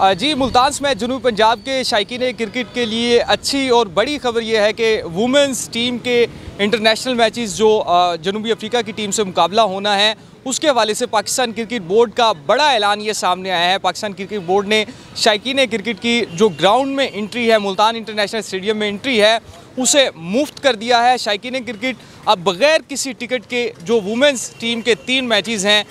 जी, मुल्तान में जनूबी पंजाब के शायकीन क्रिकेट के लिए अच्छी और बड़ी खबर यह है कि वुमेंस टीम के इंटरनेशनल मैचेस जो जनूबी अफ्रीका की टीम से मुकाबला होना है, उसके हवाले से पाकिस्तान क्रिकेट बोर्ड का बड़ा ऐलान ये सामने आया है। पाकिस्तान क्रिकेट बोर्ड ने शायकीन क्रिकेट की जो ग्राउंड में एंट्री है, मुल्तान इंटरनेशनल स्टेडियम में एंट्री है, उसे मुफ्त कर दिया है। शायकीन क्रिकेट अब बग़ैर किसी टिकट के जो वुमेंस टीम के 3 मैचेस हैं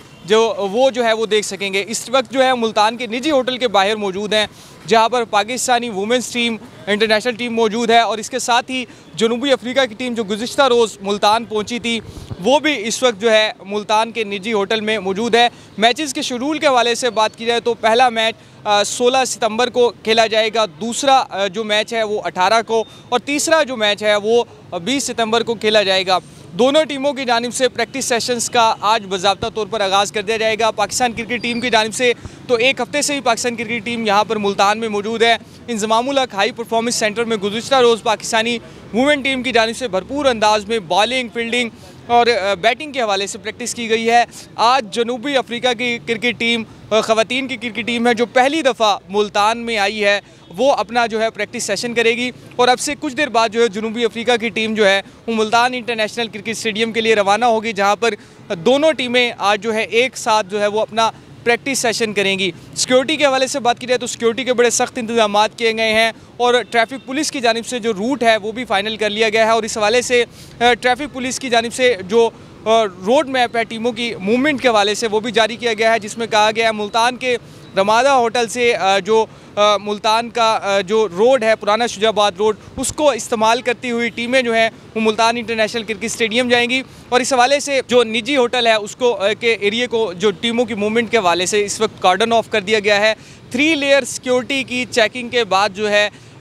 जो है वो देख सकेंगे। इस वक्त जो है मुल्तान के निजी होटल के बाहर मौजूद हैं, जहां पर Pakistani women's team international team मौजूद है और इसके साथ ही जनूबी अफ्रीका की टीम जो गुज़िश्ता रोज़ मुल्तान पहुंची थी, वो भी इस वक्त जो है मुल्तान के निजी होटल में मौजूद है। मैचेस के शेड्यूल के हवाले से बात की जाए तो पहला मैच 16 सितंबर को खेला जाएगा, दूसरा जो मैच है वो 18 को और तीसरा जो मैच है वो 20 सितंबर को खेला जाएगा। दोनों टीमों की जानिब से प्रैक्टिस सेशंस का आज बाज़ाब्ता तौर पर आगाज़ कर दिया जाएगा। पाकिस्तान क्रिकेट टीम की जानिब से तो एक हफ़्ते से ही पाकिस्तान क्रिकेट टीम यहाँ पर मुल्तान में मौजूद है। इंज़मामुल हक हाई परफॉर्मेंस सेंटर में गुज़िश्ता रोज़ पाकिस्तानी वुमेन टीम की जानिब से भरपूर अंदाज में बॉलिंग, फील्डिंग और बैटिंग के हवाले से प्रैक्टिस की गई है। आज जनूबी अफ्रीका की क्रिकेट टीम, ख़वातीन की क्रिकेट टीम है जो पहली दफ़ा मुल्तान में आई है, वो अपना जो है प्रैक्टिस सेशन करेगी और अब से कुछ देर बाद जो है जनूबी अफ्रीका की टीम जो है वो मुल्तान इंटरनेशनल क्रिकेट स्टेडियम के लिए रवाना होगी, जहां पर दोनों टीमें आज जो है एक साथ जो है वो अपना प्रैक्टिस सेशन करेंगी। सिक्योरिटी के हवाले से बात की जाए तो सिक्योरिटी के बड़े सख्त इंतजाम किए गए हैं और ट्रैफिक पुलिस की जानिब से जो रूट है वो भी फाइनल कर लिया गया है और इस हवाले से ट्रैफिक पुलिस की जानिब से जो रोड मैप है टीमों की मूवमेंट के हवाले से वो भी जारी किया गया है, जिसमें कहा गया है मुल्तान के रमादा होटल से जो मुल्तान का जो रोड है, पुराना शुजाबाद रोड, उसको इस्तेमाल करती हुई टीमें जो हैं वो मुल्तान इंटरनेशनल क्रिकेट स्टेडियम जाएंगी और इस हवाले से जो निजी होटल है उसको के एरिए को जो टीमों की मूवमेंट के हवाले से इस वक्त कार्डन ऑफ कर दिया गया है। 3 लेयर सिक्योरिटी की चेकिंग के बाद जो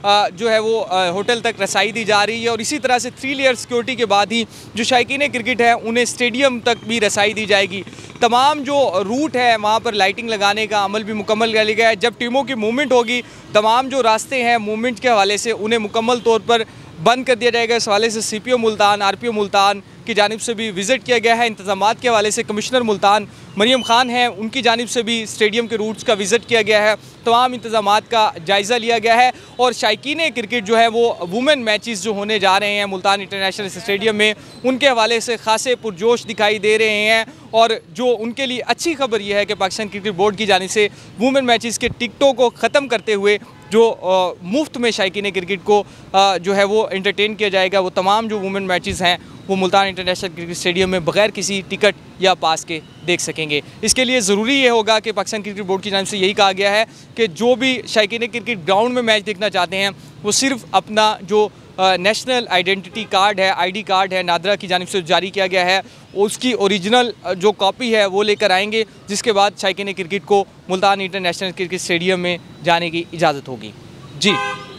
है वो होटल तक रसाई दी जा रही है और इसी तरह से 3 लेयर सिक्योरिटी के बाद ही जो शायकीन क्रिकेट है उन्हें स्टेडियम तक भी रसाई दी जाएगी। तमाम जो रूट है वहाँ पर लाइटिंग लगाने का अमल भी मुकम्मल कर लिया गया है। जब टीमों की मूवमेंट होगी, तमाम जो रास्ते हैं मूवमेंट के हवाले से उन्हें मुकम्मल तौर पर बंद कर दिया जाएगा। इस हवाले से CPO मुल्तान, RPO मुल्तान की जानिब से भी विज़िट किया गया है। इंतज़ामात के हवाले से कमिश्नर मुल्तान मरियम खान हैं, उनकी जानिब से भी स्टेडियम के रूट्स का विज़िट किया गया है। तमाम इंतज़ामात का जायज़ा लिया गया है और शायकीन क्रिकेट जो है वो वुमेन मैचेस जो होने जा रहे हैं मुल्तान इंटरनेशनल स्टेडियम में, उनके हवाले से खासे पुरजोश दिखाई दे रहे हैं और जो उनके लिए अच्छी खबर यह है कि पाकिस्तान क्रिकेट बोर्ड की जानिब से वुमेन मैचेस के टिकटों को ख़त्म करते हुए जो मुफ्त में शायकीन क्रिकेट को जो है वो एंटरटेन किया जाएगा। वो तमाम जो वुमेन मैचेस हैं वो मुल्तान इंटरनेशनल क्रिकेट स्टेडियम में बगैर किसी टिकट या पास के देख सकेंगे। इसके लिए ज़रूरी ये होगा कि पाकिस्तान क्रिकेट बोर्ड की जानिब से यही कहा गया है कि जो भी शायकीन क्रिकेट ग्राउंड में मैच देखना चाहते हैं वो सिर्फ अपना जो नेशनल आइडेंटिटी कार्ड है, ID कार्ड है, नादरा की जानिब से जारी किया गया है, उसकी ओरिजिनल जो कॉपी है वो लेकर आएंगे, जिसके बाद शायकीन क्रिकेट को मुल्तान इंटरनेशनल क्रिकेट स्टेडियम में जाने की इजाज़त होगी। जी।